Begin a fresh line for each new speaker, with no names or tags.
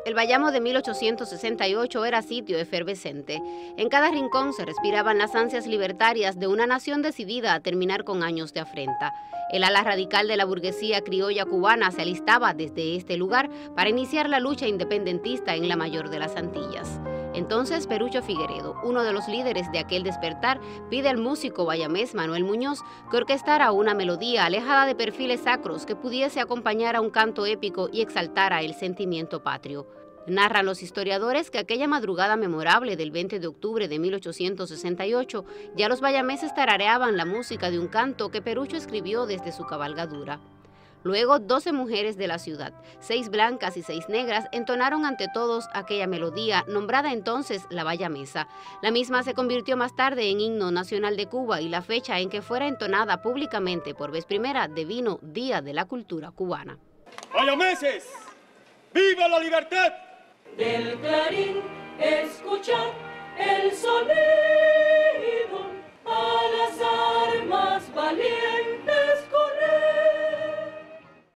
El Bayamo de 1868 era sitio efervescente. En cada rincón se respiraban las ansias libertarias de una nación decidida a terminar con años de afrenta. El ala radical de la burguesía criolla cubana se alistaba desde este lugar para iniciar la lucha independentista en la mayor de las Antillas. Entonces Perucho Figueredo, uno de los líderes de aquel despertar, pide al músico bayamés Manuel Muñoz que orquestara una melodía alejada de perfiles sacros que pudiese acompañar a un canto épico y exaltara el sentimiento patrio. Narran los historiadores que aquella madrugada memorable del 20 de octubre de 1868 ya los bayameses tarareaban la música de un canto que Perucho escribió desde su cabalgadura. Luego, 12 mujeres de la ciudad, 6 blancas y 6 negras, entonaron ante todos aquella melodía, nombrada entonces la bayamesa. La misma se convirtió más tarde en himno nacional de Cuba y la fecha en que fuera entonada públicamente por vez primera devino Día de la Cultura Cubana.
¡Bayameses! ¡Viva la libertad!
Del Clarín